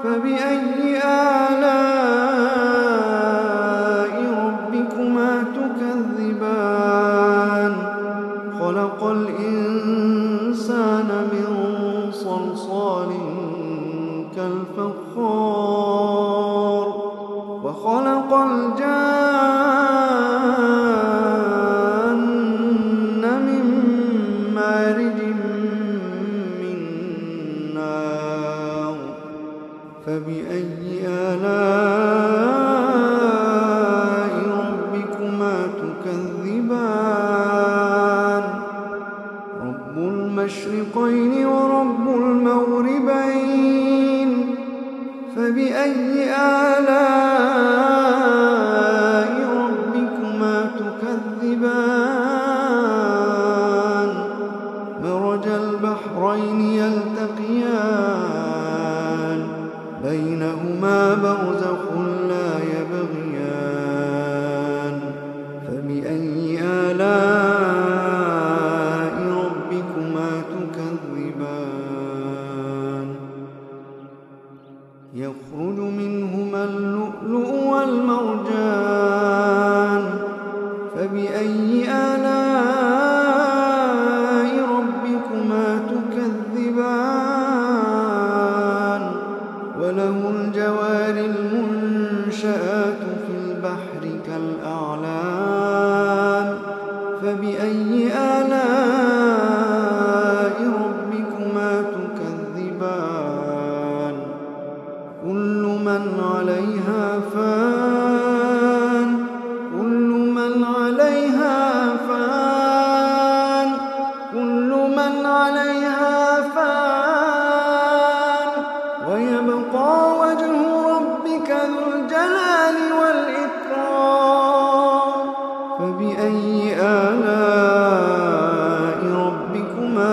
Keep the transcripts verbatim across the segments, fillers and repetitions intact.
فبأي آلاء ربكما تكذبان خلق الإنسان من صلصال كالفخار وخلق الجان من مارج من نار فبأي آلاء ربكما تكذبان رب المشرقين ورب المغربين فبأي آلاء ربكما تكذبان مرج البحرين يلتقيان بينهما برزخ لا يبغيان فبأي آلاء ربكما تكذبان يخرج منهما اللؤلؤ والمرجان فبأي آلاء ربكما تكذبان وله الجوار المنشآت في البحر كالأعلام فبأي آلاء ربكما تكذبان كل من عليها فان كل من عليها فان كل من عليها فان ويبقى وجه ربك ذو الجلال والإكرام فبأي آلاء ربكما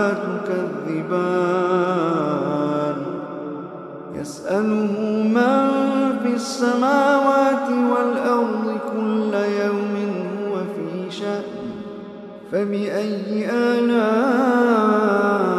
تكذبان يسأله من في السماوات والأرض كل يوم هو في شأن فبأي آلاء